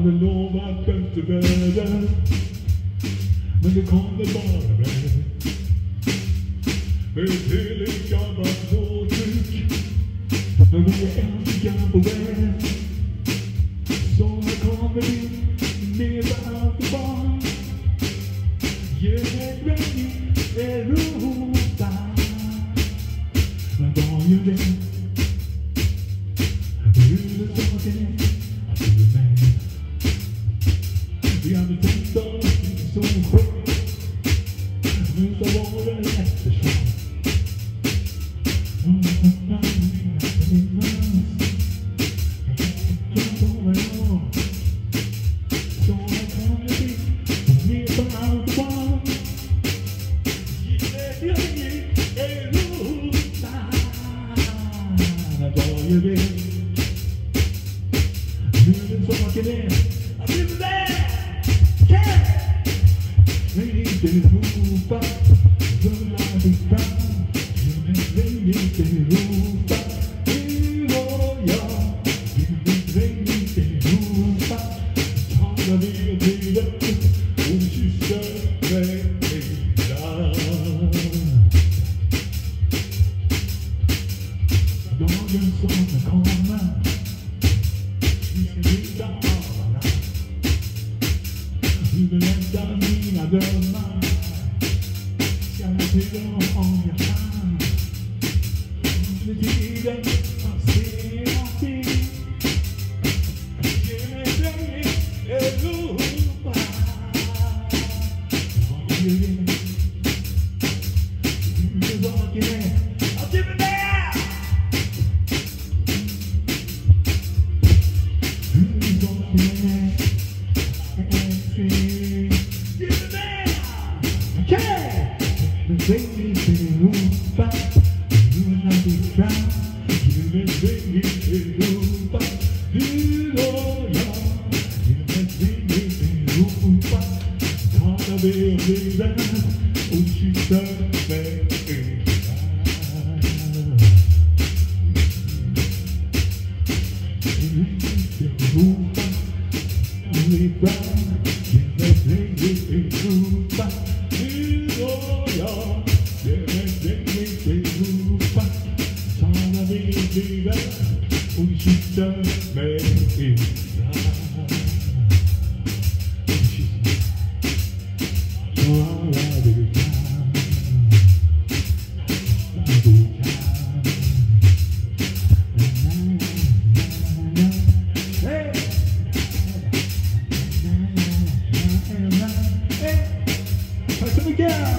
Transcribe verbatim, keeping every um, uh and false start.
aldrig lovat bättre väder, men det kommer bara väder. Med ett heligt gammalt blåtryck, men vi är äntligen på väg. Så här kommer vi med allt barn. Ge mig regn i Europa. Men vad gör det? Huvudsaken är att du är med. Vi hade tänkt oss så skönt, men så var det eftersom. You did. You did so much in there. I'll be there. Yeah. Ready to move back. Don't lie be proud. You did ready to move back. You know y'all. You did ready to move back. Talk to me a bit. Won't you start me down? Dagen som kommer, vi ska bjuda alla. Du berättar mina drömmar, ska jag till om jag kan. Under tiden att se någonting. Ge mig dig Europa. Vad gör det? Huvudsaken är att du är med. Take me to the roof, you will not be proud. You will take me to the roof, you know ya. You will take me to the roof. Thought I'd be a leader, oh she's the best. Only brown, you will take me to the roof. You know ya. Och du sitter med i så alla du kan. Du kan. Hey! Hey! Tack så mycket!